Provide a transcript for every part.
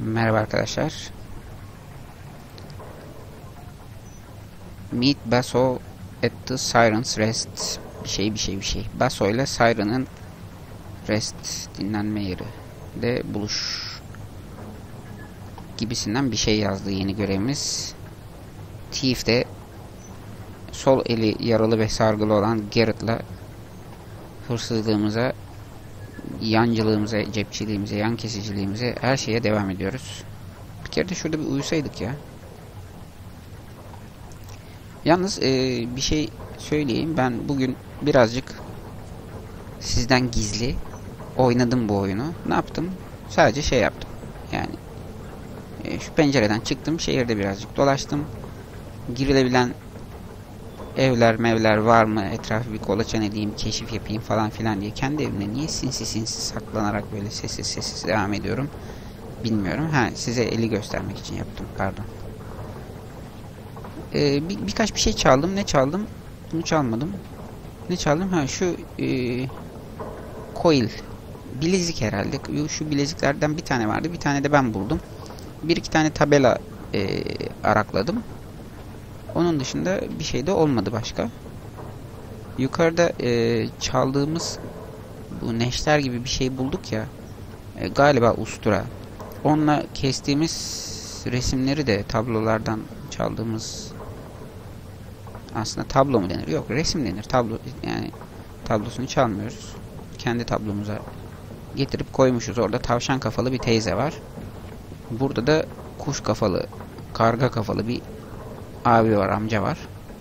Merhaba arkadaşlar. Meet Basso at the Siren's Rest. Bir şey. Basso ile Siren'ın Rest dinlenme yeri de buluş gibisinden bir şey yazdı yeni görevimiz. Thief de sol eli yaralı ve sargılı olan Garrett'la hırsızlığımıza, yancılığımıza, cepçiliğimize, yan kesiciliğimize, her şeye devam ediyoruz. Bir kere de şurada bir uyusaydık ya. Yalnız bir şey söyleyeyim. Ben bugün birazcık sizden gizli oynadım bu oyunu. Ne yaptım? Sadece şey yaptım. Yani şu pencereden çıktım. Şehirde birazcık dolaştım. Girilebilen evler mevler var mı? Etrafı bir kolaçan edeyim, keşif yapayım falan filan diye. Kendi evimde niye sinsi saklanarak böyle sessiz devam ediyorum bilmiyorum. Size eli göstermek için yaptım. Pardon. Birkaç bir şey çaldım. Ne çaldım? Bunu çalmadım. Ne çaldım? Şu coil. Bilezik herhalde. Şu bileziklerden bir tane vardı. Bir tane de ben buldum. Bir iki tane tabela arakladım. Onun dışında bir şey de olmadı başka. Yukarıda çaldığımız bu neşter gibi bir şey bulduk ya. Galiba ustura. Onunla kestiğimiz resimleri de tablolardan çaldığımız, aslında tablo mu denir? Yok, resim denir. Tablo, yani tablosunu çalmıyoruz. Kendi tablomuza getirip koymuşuz. Orada tavşan kafalı bir teyze var. Burada da kuş kafalı, karga kafalı bir abi var, amca var.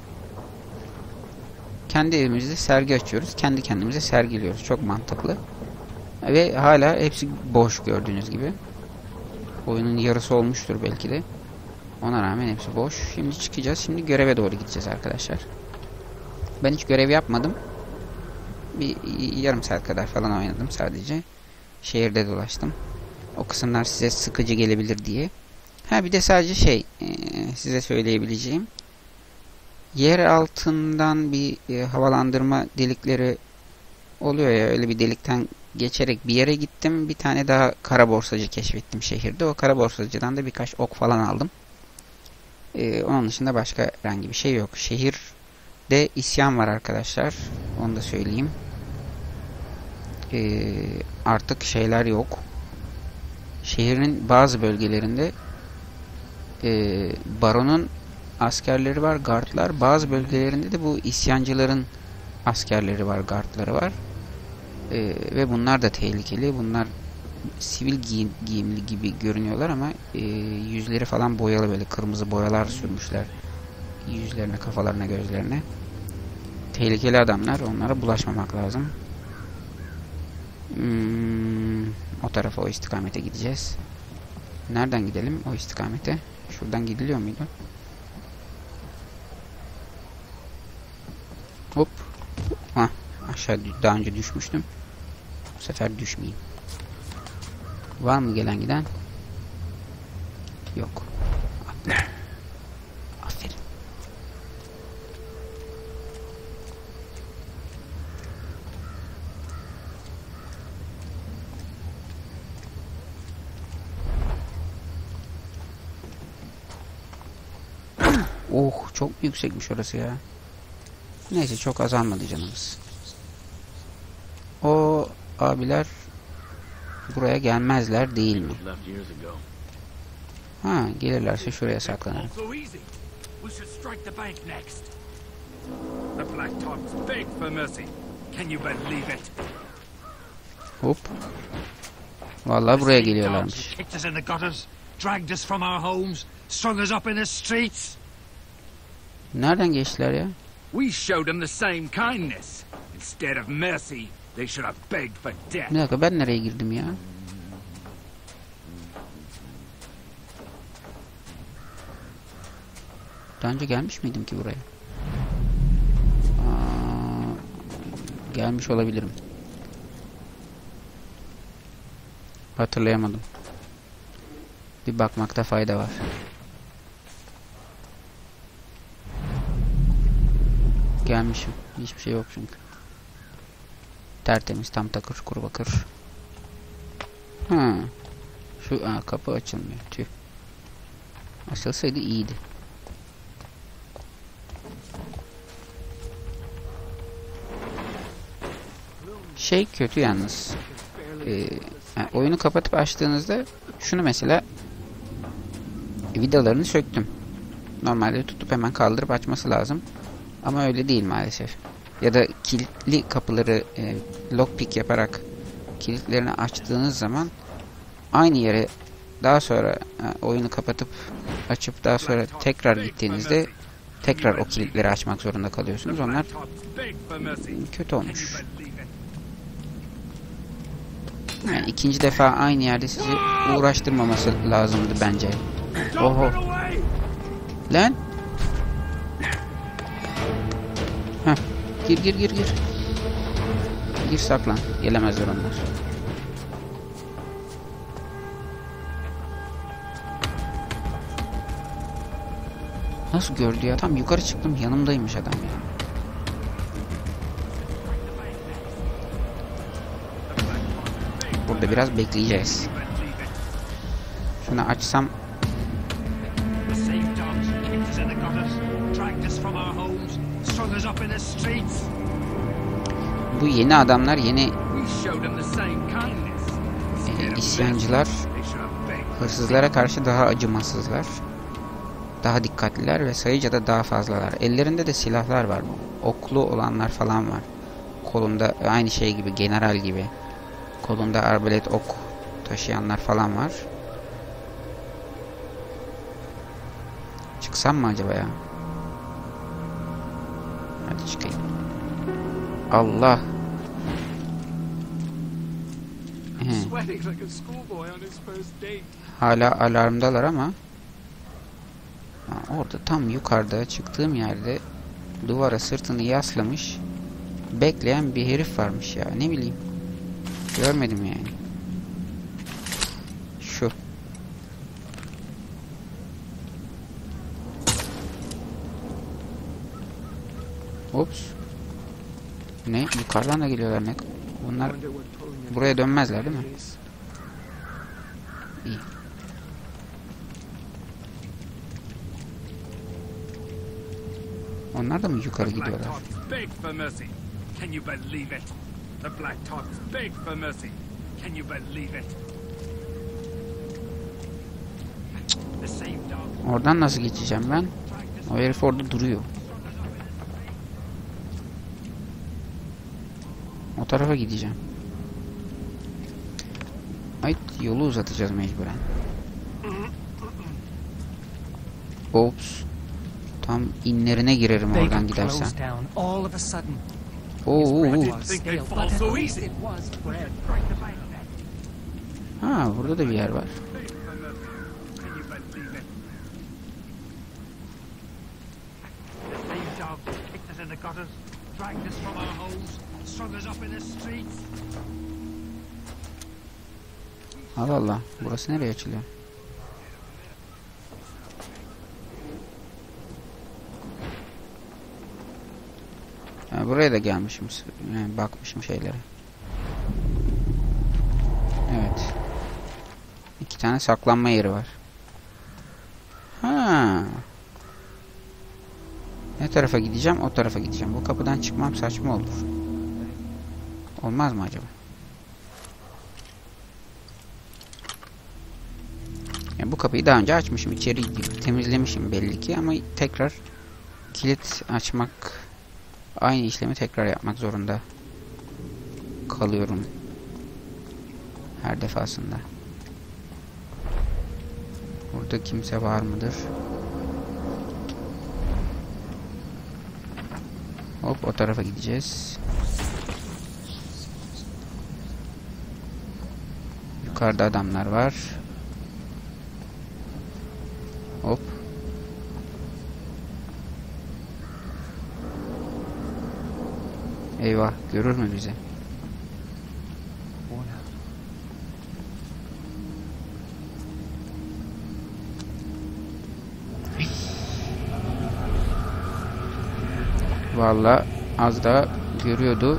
Kendi evimizde sergi açıyoruz. Kendi kendimize sergiliyoruz. Çok mantıklı. Ve hala hepsi boş gördüğünüz gibi. Oyunun yarısı olmuştur belki de. Ona rağmen hepsi boş. Şimdi çıkacağız. Şimdi göreve doğru gideceğiz arkadaşlar. Ben hiç görev yapmadım. Bir yarım saat kadar falan oynadım sadece. Şehirde dolaştım. O kısımlar size sıkıcı gelebilir diye. Bir de sadece size söyleyebileceğim. Yer altından bir havalandırma delikleri oluyor ya, öyle bir delikten geçerek bir yere gittim. Bir tane daha kara borsacı keşfettim şehirde. O kara borsacıdan da birkaç ok falan aldım. Onun dışında başka herhangi bir şey yok. Şehirde isyan var arkadaşlar. Onu da söyleyeyim. Artık şeyler yok. Şehrin bazı bölgelerinde baronun askerleri var, guardlar. Bazı bölgelerinde de bu isyancıların askerleri var, guardları var. Ve bunlar da tehlikeli. Bunlar sivil giyimli gibi görünüyorlar ama yüzleri falan boyalı, böyle kırmızı boyalar sürmüşler yüzlerine, kafalarına, gözlerine. Tehlikeli adamlar. Onlara bulaşmamak lazım. O tarafa, o istikamete gideceğiz. Nereden gidelim o istikamete? Şuradan gidiliyor muydu? Hop. Aşağı daha önce düşmüştüm. Bu sefer düşmeyeyim. Var mı gelen giden? Yok. Aferin. Oh, çok yüksekmiş orası ya. Neyse, çok azalmadı canımız. O abiler buraya gelmezler değil mi? Gelirlerse şuraya saklanalım. Hop. Vallahi buraya geliyorlarmış. Nereden geçtiler ya? We showed them the same kindness. Instead of mercy, they should have begged for death. Bir dakika, ben nereye girdim ya? Daha önce gelmiş miydim ki buraya? Gelmiş olabilirim. Hatırlayamadım. Bir bakmakta fayda var. Gelmişim. Hiçbir şey yok çünkü. Tertemiz, tam takır kuru bakır. Şu kapı açılmıyor. Tüh. Açılsaydı iyiydi. Şey kötü yalnız. Yani oyunu kapatıp açtığınızda şunu mesela vidalarını söktüm. Normalde tutup hemen kaldırıp açması lazım. Ama öyle değil maalesef. Ya da kilitli kapıları lockpick yaparak kilitlerini açtığınız zaman aynı yere daha sonra oyunu kapatıp açıp daha sonra tekrar gittiğinizde tekrar o kilitleri açmak zorunda kalıyorsunuz. Onlar kötü olmuş. Yani ikinci defa aynı yerde sizi uğraştırmaması lazımdı bence. Oho. Lan. Heh. Gir. Gir saklan. Gelemezler onlar. Nasıl gördü ya? Tam yukarı çıktım, yanımdaymış adam ya. Burada biraz bekleyeceğiz. Şunu açsam. Bu yeni adamlar, yeni isyancılar hırsızlara karşı daha acımasızlar. Daha dikkatliler ve sayıca da daha fazlalar. Ellerinde de silahlar var. Oklu olanlar falan var. Kolunda aynı şey gibi, general gibi. Kolunda arbalet ok taşıyanlar falan var. Çıksam mı acaba ya? Hadi çıkayım. Allah. Hala alarmdalar ama orada tam yukarıda çıktığım yerde duvara sırtını yaslamış bekleyen bir herif varmış ya. Ne bileyim. Görmedim yani. Şu. Ops. Ne? Yukarıdan da geliyorlar ne? Bunlar buraya dönmezler değil mi? İyi. Onlar da mı yukarı gidiyorlar? Oradan nasıl geçeceğim ben? O herif orada duruyor. O tarafa gideceğim. Ay, yolu uzatacağız mecburen. Ops. Tam inlerine girerim oradan gidersen. Ha, burada da bir yer var. Allah Allah. Burası nereye açılıyor? Buraya da gelmişim. Yani bakmışım şeylere. Evet. 2 tane saklanma yeri var. Ha. Ne tarafa gideceğim? O tarafa gideceğim. Bu kapıdan çıkmam saçma olur. Olmaz mı acaba? Yani bu kapıyı daha önce açmışım. İçeri temizlemişim belli ki ama tekrar kilit açmak, aynı işlemi tekrar yapmak zorunda kalıyorum her defasında. Burada kimse var mıdır? Hop, o tarafa gideceğiz. Yukarıda adamlar var. Hop. Eyvah, görür mü bizi? Vallahi az daha görüyordu.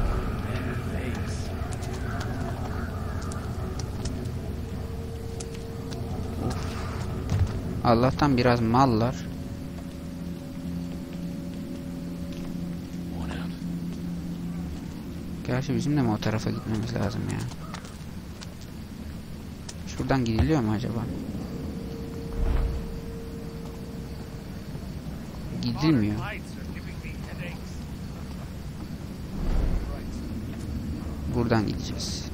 Allah'tan biraz mallar. Gerçi bizim de mi o tarafa gitmemiz lazım ya? Şuradan gidiliyor mu acaba? Gidilmiyor. Buradan gideceğiz.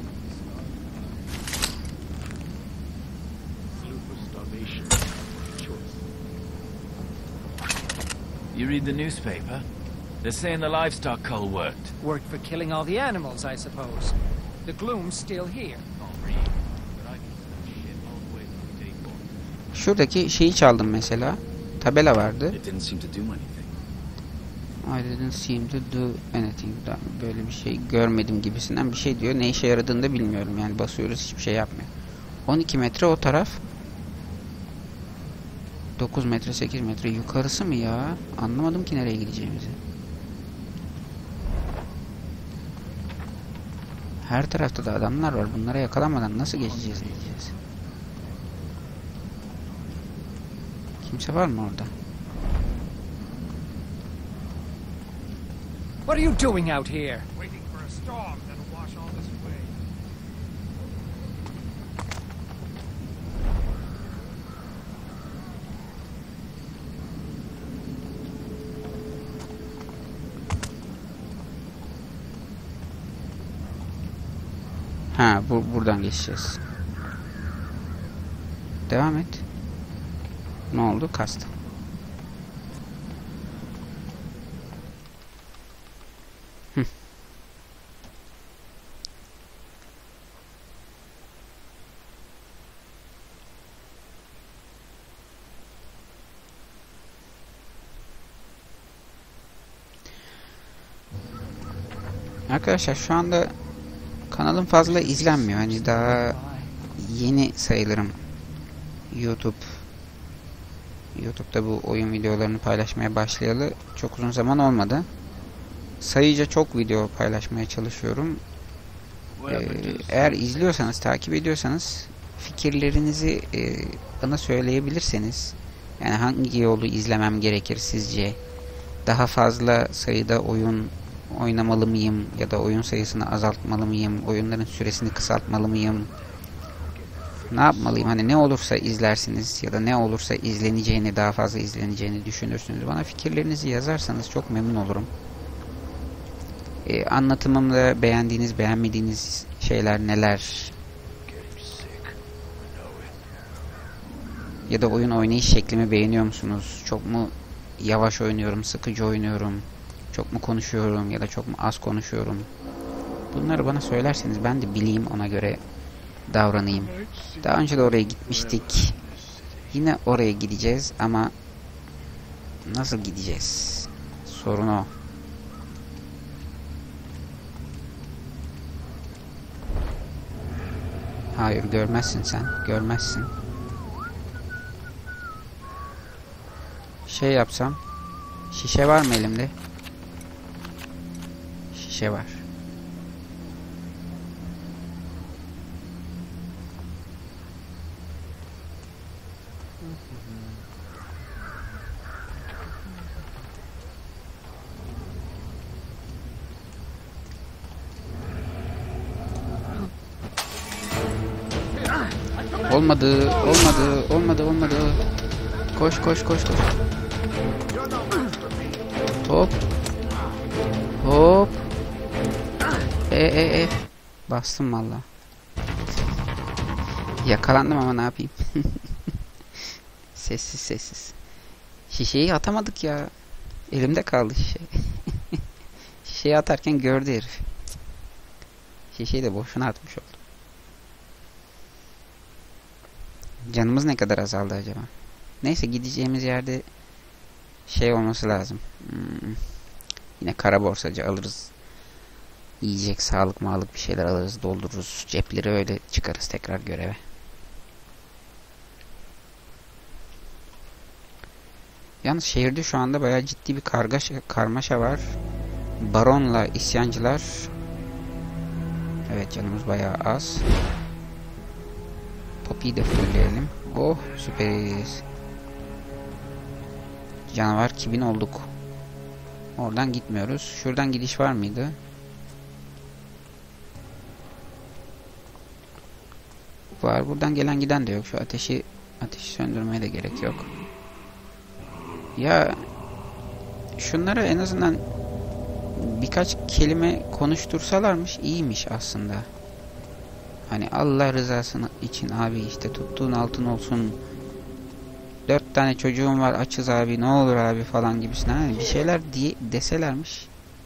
You read the newspaper? They're saying the livestock cull worked. Worked for killing all the animals, I suppose. The gloom's still here. Şuradaki şeyi çaldım mesela. Tabela vardı. It didn't seem to do anything. I didn't seem to do anything. Böyle bir şey görmedim gibisinden bir şey diyor. Ne işe yaradığını da bilmiyorum. Yani basıyoruz, hiçbir şey yapmıyor. 12 metre o taraf. 9 metre 8 metre yukarısı mı ya? Anlamadım ki nereye gideceğimizi. Her tarafta da adamlar var. Bunlara yakalanmadan nasıl geçeceğiz, diyeceğiz. Kimse var mı orada? What are you doing out here? Waiting for a storm that'll wash all this away. Ha, buradan geçeceğiz. Devam et. Ne oldu? Kastı. Arkadaşlar şu anda kanalım fazla izlenmiyor. Hani daha yeni sayılırım. YouTube'da bu oyun videolarını paylaşmaya başlayalı çok uzun zaman olmadı. Sayıca çok video paylaşmaya çalışıyorum. Eğer izliyorsanız, takip ediyorsanız fikirlerinizi bana söyleyebilirseniz, yani hangi yolu izlemem gerekir sizce? Daha fazla sayıda oyun oynamalı mıyım ya da oyun sayısını azaltmalı mıyım? Oyunların süresini kısaltmalı mıyım? Ne yapmalıyım? Hani ne olursa izlersiniz ya da ne olursa izleneceğini, daha fazla izleneceğini düşünürsünüz. Bana fikirlerinizi yazarsanız çok memnun olurum. Anlatımımda beğendiğiniz, beğenmediğiniz şeyler neler? Ya da oyun oynayış şeklimi beğeniyor musunuz? Çok mu yavaş oynuyorum, sıkıcı oynuyorum? Çok mu konuşuyorum ya da çok mu az konuşuyorum? Bunları bana söylerseniz ben de bileyim, ona göre davranayım. Daha önce de oraya gitmiştik. Yine oraya gideceğiz ama nasıl gideceğiz? Sorun o. Hayır, görmezsin sen. Görmezsin. Şey yapsam. Şişe var mı elimde? Şişe var. Olmadı, olmadı. Koş. Hop. Bastım valla. Yakalandım ama ne yapayım? Sessiz. Şişeyi atamadık ya. Elimde kaldı şişe. Şişeyi atarken gördü herif. Şişeyi de boşuna atmış oldu. Canımız ne kadar azaldı acaba? Neyse, gideceğimiz yerde şey olması lazım. Yine kara borsacı alırız. Yiyecek, sağlık bir şeyler alırız, doldururuz. Cepleri öyle çıkarız tekrar göreve. Yalnız şehirde şu anda bayağı ciddi bir karmaşa var. Baronla isyancılar. Evet, canımız bayağı az. Poppy'yi de fullleyelim. Oh, süperiz. Canavar kibin olduk. Oradan gitmiyoruz. Şuradan gidiş var mıydı? Var. Buradan gelen giden de yok. Şu ateşi söndürmeye de gerek yok. Ya şunlara en azından birkaç kelime konuştursalarmış iyiymiş aslında. Hani Allah rızası için abi işte tuttuğun altın olsun. 4 tane çocuğum var açız abi ne olur abi falan gibisinden. Hani bir şeyler deselermiş.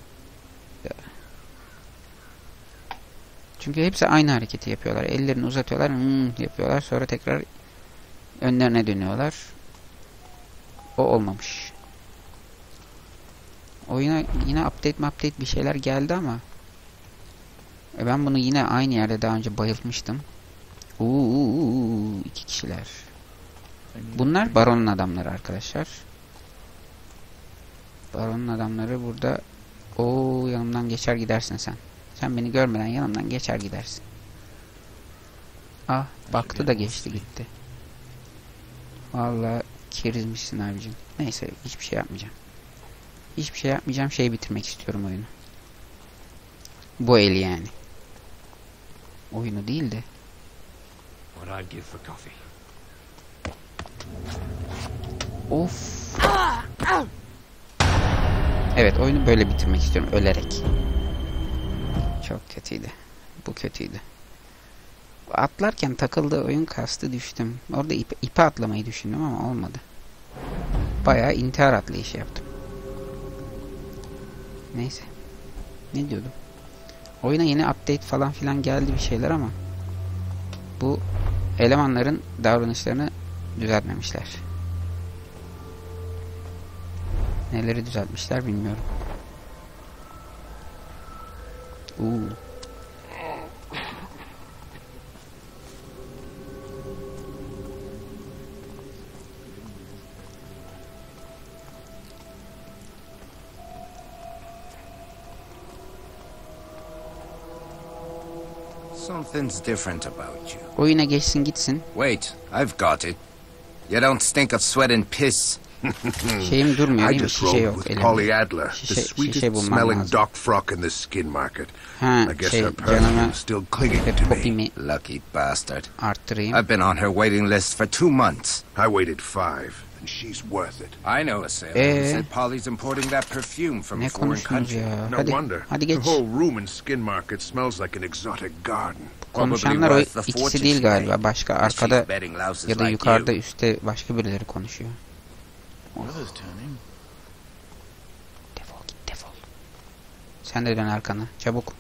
Çünkü hepsi aynı hareketi yapıyorlar. Ellerini uzatıyorlar, yapıyorlar. Sonra tekrar önlerine dönüyorlar. O olmamış. Oyuna yine update bir şeyler geldi ama ben bunu yine aynı yerde daha önce bayıltmıştım. İki kişiler. Bunlar Baron'un adamları arkadaşlar. Baron'un adamları burada. Yanımdan geçer gidersin sen. Sen beni görmeden yanımdan geçer gidersin. Baktı da geçti gitti. Vallahi kerizmişsin abicim. Neyse hiçbir şey yapmayacağım. Hiçbir şey yapmayacağım. Bitirmek istiyorum oyunu. Bu eli yani. Oyunu değil de. What I'd give for coffee. Of. Evet oyunu böyle bitirmek istiyorum. Ölerek. Çok kötüydü. Bu kötüydü. Atlarken takıldı oyun kastı düştüm. Orada ipe atlamayı düşündüm ama olmadı. Bayağı intihar atlayışı yaptım. Neyse. Ne diyordum? Oyuna yeni update falan filan geldi bir şeyler ama bu elemanların davranışlarını düzeltmemişler. Neleri düzeltmişler bilmiyorum. Something's different about you. Oyuna geçsin gitsin. Wait, I've got it. You don't stink of sweat and piss. Şeyim durmuyor I değil mi? just Şişe rode yok with elimde. Polly Adler, the Şişe sweetest bulmam smelling lazım. dock frock in the skin market. Ha, I guess şey, her perfume canıma is still clinging ve to me. popimi Lucky bastard. arttırayım. I've been on her waiting list for 2 months. I waited 5, and she's worth it. I know a sailor who said Polly's importing that perfume from Ne a foreign konuştunuz country. ya? No Hadi, wonder. hadi The geç. whole room in Skin Market smells like an exotic garden. Konuşanlar o ikisi değil galiba. Başka arkada ya da yukarıda üstte başka birileri konuşuyor. Defol git defol. Sen de dön arkana. Çabuk.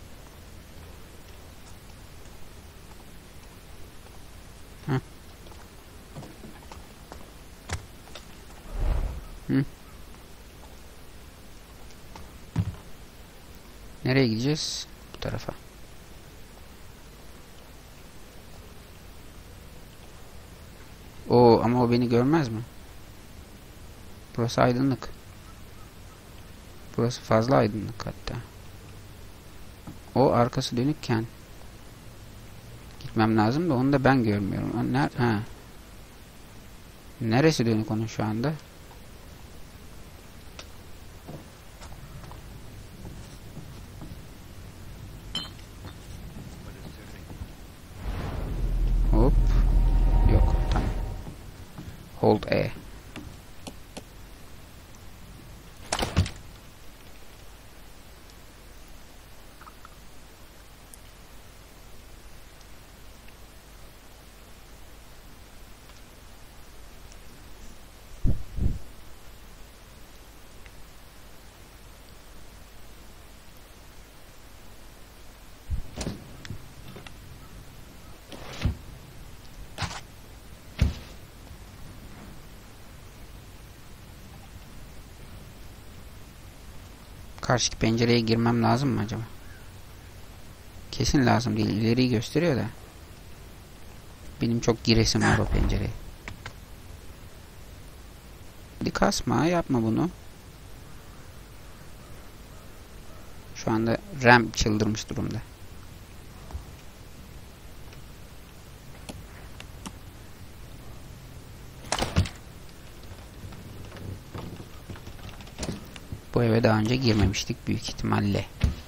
Nereye gideceğiz? Bu tarafa. Ama o beni görmez mi? Burası aydınlık. Burası fazla aydınlık hatta. O arkası dönükken gitmem lazım da onu da ben görmüyorum. Neresi dönük onun şu anda? Hop. Yok. Tamam. Hold E. Karşıki pencereye girmem lazım mı acaba? Kesin lazım değil. İleriyi gösteriyor da. Benim çok giresim var o pencereye. Hadi kasma, yapma bunu. Şu anda RAM çıldırmış durumda. Bu eve daha önce girmemiştik büyük ihtimalle.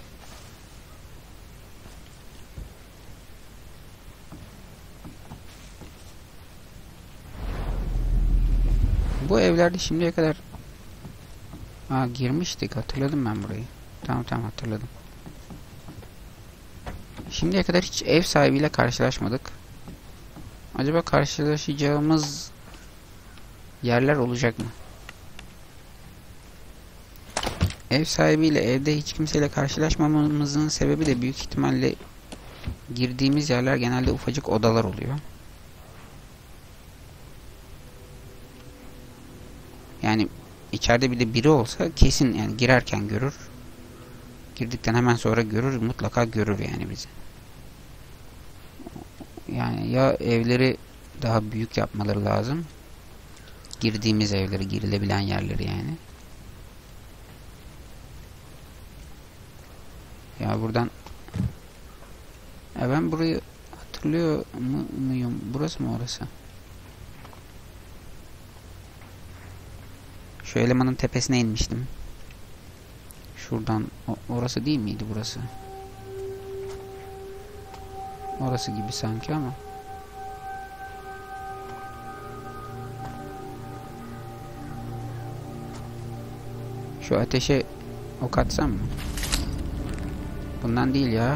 Bu evlerde şimdiye kadar girmiştik. Hatırladım ben burayı. Tamam hatırladım. Şimdiye kadar hiç ev sahibiyle karşılaşmadık. Acaba karşılaşacağımız yerler olacak mı? Ev sahibiyle evde hiç kimseyle karşılaşmamamızın sebebi de büyük ihtimalle girdiğimiz yerler genelde ufacık odalar oluyor. Yani içeride bir de biri olsa kesin yani girerken görür. Girdikten hemen sonra görür, mutlaka görür yani bizi. Yani ya evleri daha büyük yapmaları lazım. Girdiğimiz evleri, girilebilen yerleri yani. Ya buradan ben burayı hatırlıyor muyum? Burası mı orası? Şu elemanın tepesine inmiştim. Şuradan orası değil miydi burası? Orası gibi sanki ama. Şu ateşe ok atsam mı? Bundan değil ya.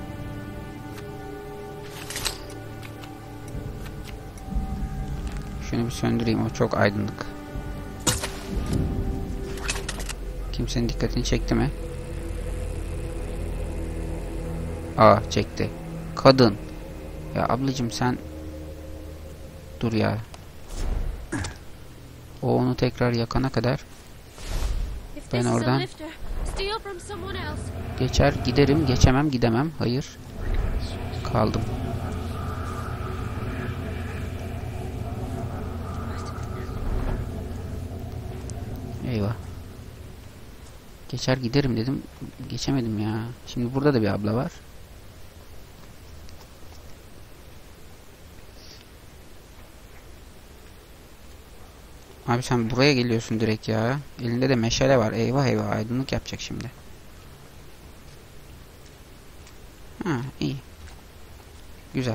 Şunu bir söndüreyim, o çok aydınlık. Kimsenin dikkatini çekti mi? Çekti. Kadın. Ya ablacığım sen dur ya. O onu tekrar yakana kadar ben oradan geçer giderim, geçemem gidemem. Hayır. Kaldım. Eyvah. Geçer giderim dedim. Geçemedim ya. Şimdi burada da bir abla var. Abi sen buraya geliyorsun direkt ya. Elinde de meşale var. Eyvah eyvah, aydınlık yapacak şimdi. İyi. Güzel.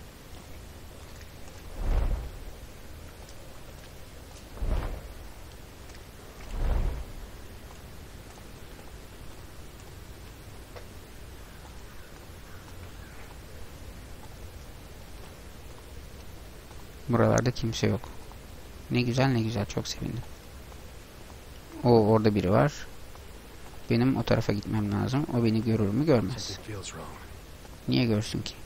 Buralarda kimse yok. Ne güzel ne güzel, çok sevindim. Orada biri var. Benim o tarafa gitmem lazım. O beni görür mü görmez. Niye görsün ki?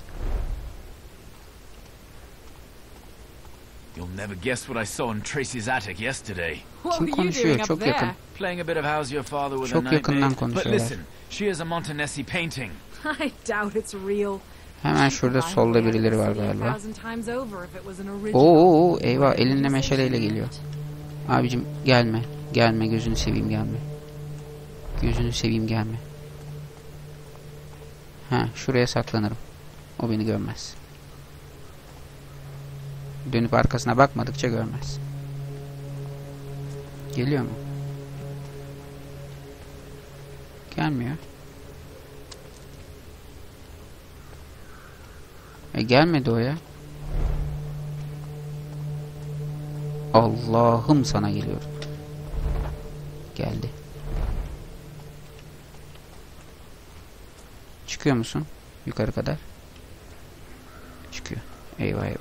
You'll never guess what I saw in Tracy's attic yesterday. Kim konuşuyor? Çok yakın. Playing a bit of How's Your Father with a Çok yakından nightmare. But konuşuyorlar. listen, she is a Montanesi painting. I doubt it's real. Hemen şurada solda birileri var galiba. Eyvah, elinde meşaleyle geliyor. Abicim gelme. Gelme, gözünü seveyim gelme. Gözünü seveyim gelme. Şuraya saklanırım. O beni görmez. Dönüp arkasına bakmadıkça görmez. Geliyor mu? Gelmiyor. Gelmedi o ya. Allah'ım sana geliyor. Geldi. Çıkıyor musun? Yukarı kadar. Çıkıyor. Eyvah eyvah.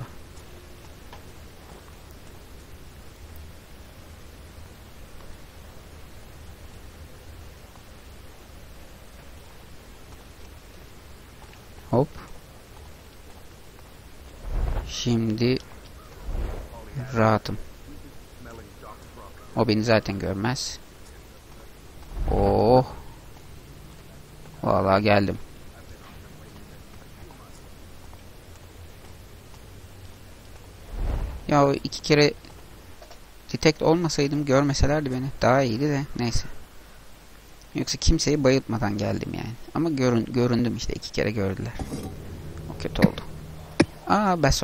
Hop. Şimdi rahatım. O beni zaten görmez. Oh. Vallahi geldim. Ya o 2 kere detect olmasaydım, görmeselerdi beni daha iyiydi de neyse. Yoksa kimseyi bayıltmadan geldim yani. Ama göründüm işte, 2 kere gördüler. O kötü oldu. Beso.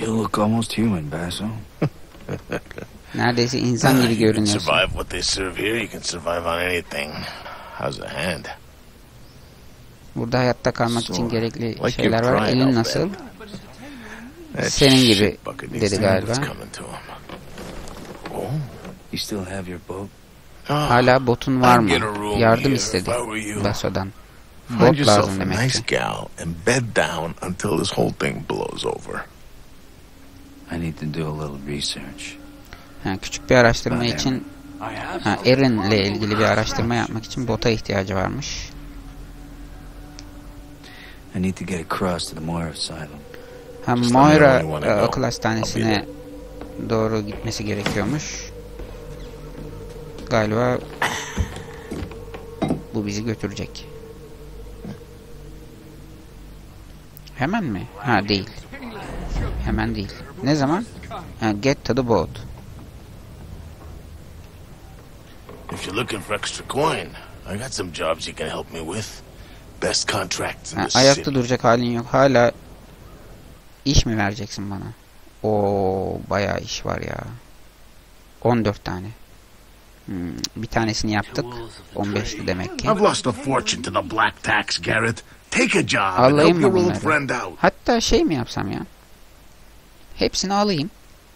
still look almost human, Basso. Neredeyse insan gibi You can görünüyorsun. survive what they serve here. You can survive on anything. How's the hand? Burada hayatta kalmak için gerekli Like şeyler you're var. crying Elin out nasıl? That Senin gibi shit bucket needs dedi to know galiba. what's coming to him. Oh. You still have your boat? Hala botun var mı? I'd get a room Yardım here istedi if I were you. Basso'dan. Find Bot yourself lazım a demek nice ki. gal and bed down until this whole thing blows over. I need to do a little research. Ha, küçük bir araştırma için Erin'le ilgili bir araştırma yapmak için bota ihtiyacı varmış. I need to get across to the Moira Asylum. Ha, Moira akıl hastanesine doğru gitmesi gerekiyormuş. Galiba bu bizi götürecek. Hemen mi? Ha, değil. Hemen değil. Ne zaman? Ha, get to the boat. If you're looking for extra coin, I got some jobs you can help me with. Best contracts in Ha, the ayakta city. duracak halin yok. Hala iş mi vereceksin bana? Oo, bayağı iş var ya. 14 tane. Bir tanesini yaptık. 15'ti demek ki. I've lost a fortune to the black tax, Garrett. Take a job and Alayım help mı your old bunları? friend out. Hatta şey mi yapsam ya? Hepsini alayım.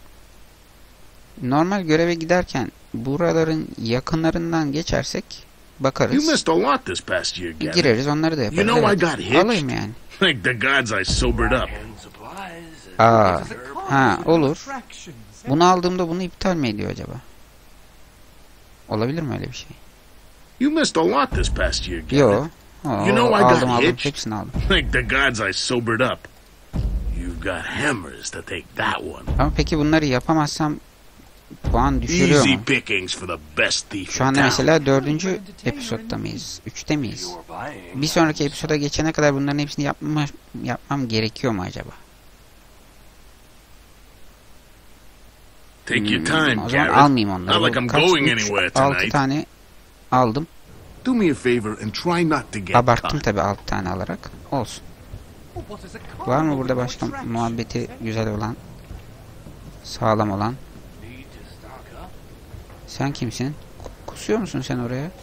Normal göreve giderken buraların yakınlarından geçersek You bakarız. missed a lot this past year, Garrett. Gireriz, onları da yaparız. You know I Evet. got hitched. Alayım yani. Thank the gods I sobered up. Aa, ha, olur. Bunu aldığımda bunu iptal mi ediyor acaba? Olabilir mi öyle bir şey? You missed a lot this past year, Garrett. Yo. You know I got aldım. hitched. Hepsini aldım. Thank the gods I sobered up. You've got hammers to take that one. Ama peki bunları yapamazsam puan düşürüyor Easy mu? pickings for the best thief Şu in anda town. mesela 4. episodda mıyız? 3'te miyiz? Bir sonraki episoda geçene kadar bunların hepsini yapmam gerekiyor mu acaba? Take your time, O zaman Garrett. almayayım onları. Not like I'm Kaç? going 3, anywhere 6 tonight. tane aldım. Do me a favor and try not to get Abarttım caught. tabi 6 tane alarak. Olsun. Var mı burada başka muhabbeti güzel olan? Sağlam olan? Sen kimsin? Kusuyor musun sen oraya?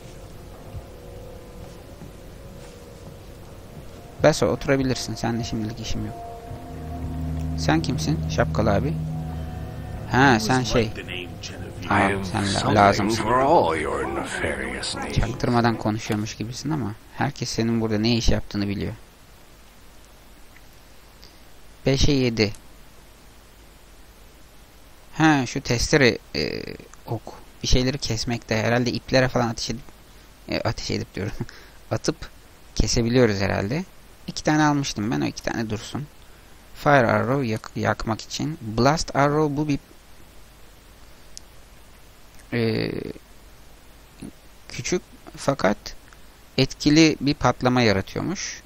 Basso, oturabilirsin. Seninle şimdilik işim yok. Sen kimsin? Şapkalı abi. Ha, sen şey. Aa, sen lazımsın. For all your nefarious needs. Çaktırmadan konuşuyormuş gibisin ama herkes senin burada ne iş yaptığını biliyor. 5'e 7. Ha, şu testere ok. Bir şeyleri kesmekte herhalde, iplere falan ateş edip diyorum. Atıp kesebiliyoruz herhalde. 2 tane almıştım ben, o 2 tane dursun. Fire arrow yakmak için. Blast arrow, bu bir küçük fakat etkili bir patlama yaratıyormuş.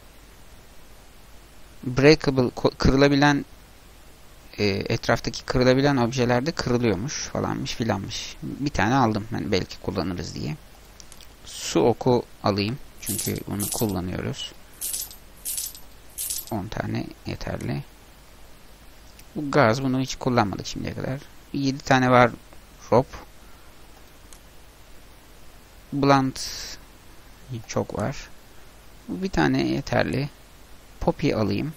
Breakable, kırılabilen, etraftaki kırılabilen objelerde kırılıyormuş falanmış filanmış. Bir tane aldım ben, belki kullanırız diye. Su oku alayım çünkü bunu kullanıyoruz. 10 tane yeterli. Bu gaz, bunu hiç kullanmadık şimdiye kadar. 7 tane var rope. Blunt çok var. Bu bir tane yeterli. Poppy alayım.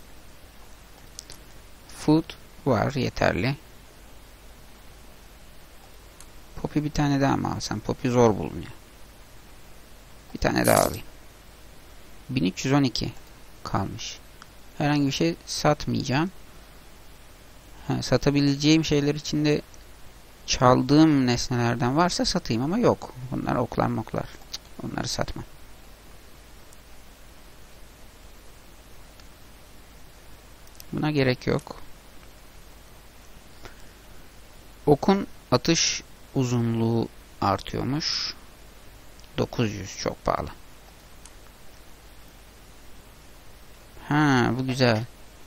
Food var, yeterli. Poppy bir tane daha mı alsam? Poppy zor bulunuyor. Bir tane daha alayım. 1312 kalmış. Herhangi bir şey satmayacağım. Satabileceğim şeyler içinde çaldığım nesnelerden varsa satayım ama yok. Bunlar oklar moklar. Onları satmam. Buna gerek yok. Okun atış uzunluğu artıyormuş. 900 çok pahalı. Ha, bu güzel.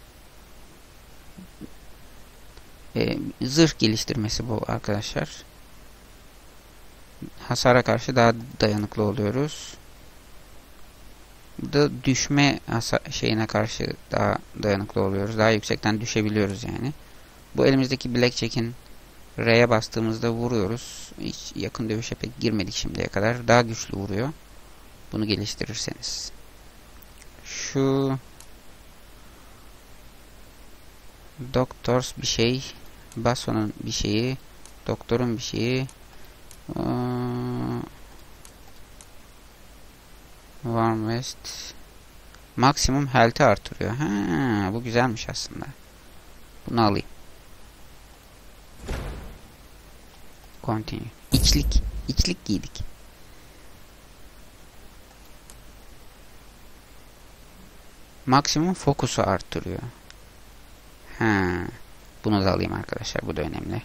Zırh geliştirmesi bu arkadaşlar. Hasara karşı daha dayanıklı oluyoruz. da düşme şeyine karşı daha dayanıklı oluyoruz. Daha yüksekten düşebiliyoruz yani. Bu elimizdeki Blackjack'in R'ye bastığımızda vuruyoruz. Hiç yakın dövüşe pek girmedik şimdiye kadar. Daha güçlü vuruyor. Bunu geliştirirseniz. Şu Doctors bir şey. Bason'un bir şeyi. Doktorun bir şeyi. Warm West. Maksimum health'i artırıyor. Ha, bu güzelmiş aslında. Bunu alayım. Continue. İçlik giydik. Maksimum fokusu arttırıyor. Ha, bunu da alayım arkadaşlar. Bu da önemli.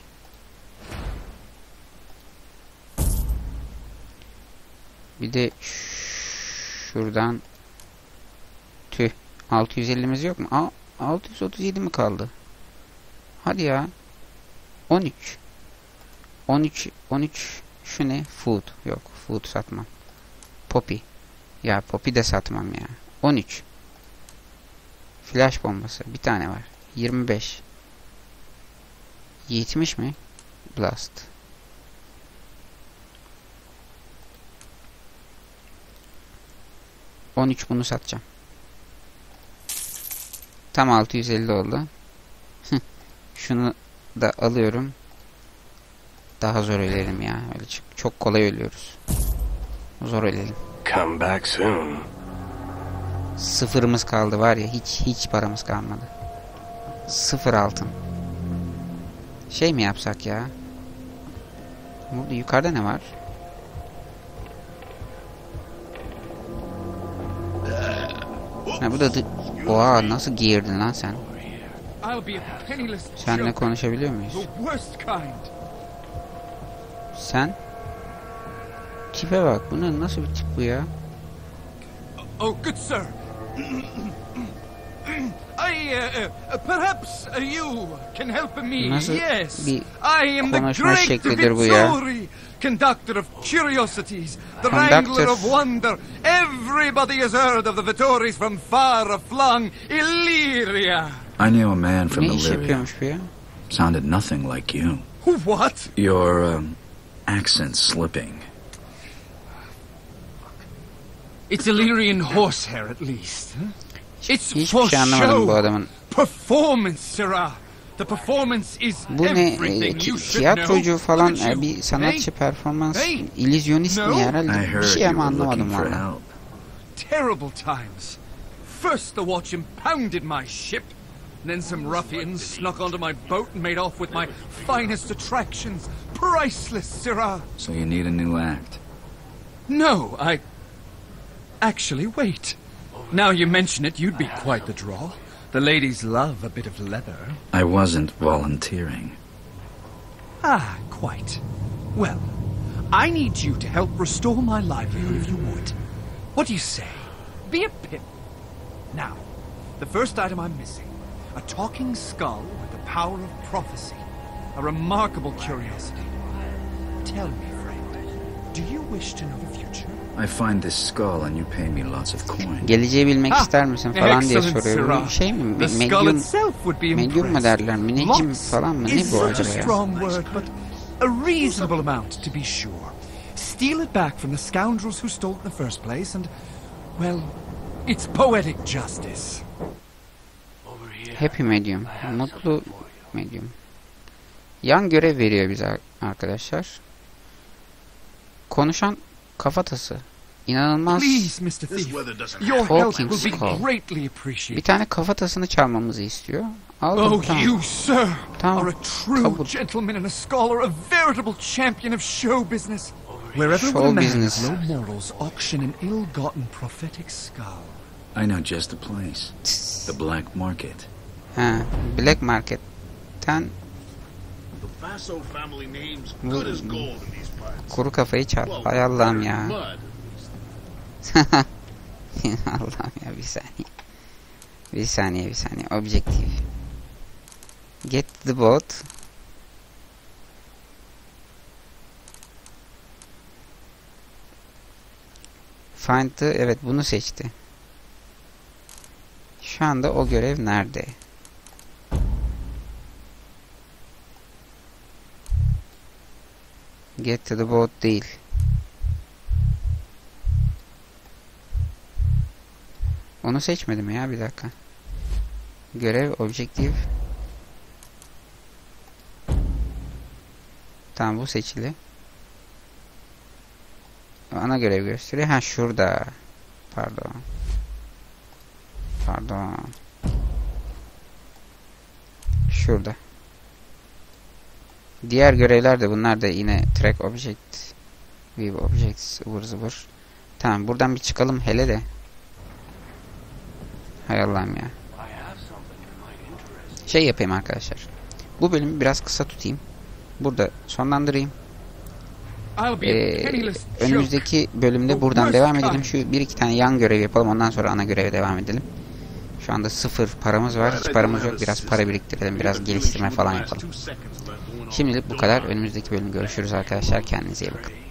Bir de şuradan 650'miz yok mu? 637 mi kaldı? Hadi ya. 13 şu ne? Food. Yok. Food satmam. Poppy. Ya Poppy de satmam ya. 13. Flash bombası. Bir tane var. 25. 70 mi? Blast. Bunu satacağım. Tam 650 oldu. Şunu da alıyorum. Daha zor ölelim ya. Öyle çok kolay ölüyoruz. Zor ölelim. Come back soon. Sıfırımız kaldı var ya. Hiç paramız kalmadı. 0 altın. Şey mi yapsak ya? Burada yukarıda ne var? Ha, bu da oha, nasıl girdin lan sen? Seninle konuşabiliyor muyuz? Sen? Tipe bak. Bu nasıl bir tip bu ya? Oh, good sir. Perhaps you can help me. Nasıl Yes, bir I am the konuşma great şeklidir bu ya? Vittori, conductor of curiosities, the wrangler of wonder. Everybody has heard of the Vittoris from far flung Illyria. I knew a man from Ne iş Illyria. yapıyormuş bu ya? Sounded nothing like you. What? Your accent slipping. It's Illyrian horsehair, at least. Huh? It's Hiçbir for şey anlamadım bu show. adamın. Performance, sirrah. The performance is Bu ne? everything you should Tiyatrocu know. falan, Look at you. bir sanatçı, performans, Hey. illüzyonist No. mi I herhalde? Bir heard şey you ama were anlamadım looking for valla. help. Terrible times. First the watch impounded my ship, then some ruffians snuck onto my boat and made off with my finest attractions. Priceless, sirrah. So you need a new act. No, Actually, wait. Now you mention it, you'd be quite the draw. The ladies love a bit of leather. I wasn't volunteering. Ah, quite. Well, I need you to help restore my livelihood if you would. What do you say? Be a pimp. Now, the first item I'm missing. A talking skull with the power of prophecy. A remarkable curiosity. Tell me, friend, do you wish to know the future? I find this skull and you pay me lots of coin. Geleceği bilmek ister misin falan diye excellent, soruyor. Bu sirrah. şey mi? The skull itself would be Medyum mu impressed. derler? Müneccim Lots falan mı? Ne is bu such a acaba ya? strong word, but a reasonable amount to be sure. Steal it back from the scoundrels who stole it in the first place, and, well, it's poetic justice. Happy Medium. Mutlu Medium. Yan görev veriyor bize arkadaşlar. Konuşan kafatası. İnanılmaz. Please, Mr. Thief, weather doesn't your help Hawking will be skull. greatly Bir appreciated. tane kafatasını çalmamızı istiyor. Aldım, Oh, tamam. you, sir, Tamam, are a true kabul. gentleman and a scholar, a veritable champion of show business. Wherever Show will man business. of low morals auction an ill-gotten prophetic skull. I know just the place. The Black Market. Ha, Black Market'ten The Vaso family name's good as gold in these parts. kuru kafayı çal. Well, Hay Allah'ım ya. mud. Allah'ım ya, bir saniye. Bir saniye. Objektif. Get the boat. Find the... Evet, bunu seçti. Şu anda o görev nerede? Get to the boat değil. Onu seçmedim ya, bir dakika. Görev, objektif. Tamam, bu seçili. Ana görev gösteriyor. Ha, şurada. Pardon. Pardon. Şurada. Diğer görevler de bunlar da yine track object, view objects, ıvır zıvır. Tamam, buradan bir çıkalım hele de. Hay Allah'ım ya. Şey yapayım arkadaşlar. Bu bölümü biraz kısa tutayım. Burada sonlandırayım. Önümüzdeki bölümde buradan devam edelim. Şu bir iki tane yan görev yapalım. Ondan sonra ana göreve devam edelim. Şu anda 0 paramız var. Hiç paramız yok. Biraz para biriktirelim. Biraz geliştirme falan yapalım. Şimdilik bu kadar. Önümüzdeki bölüm görüşürüz arkadaşlar. Kendinize iyi bakın.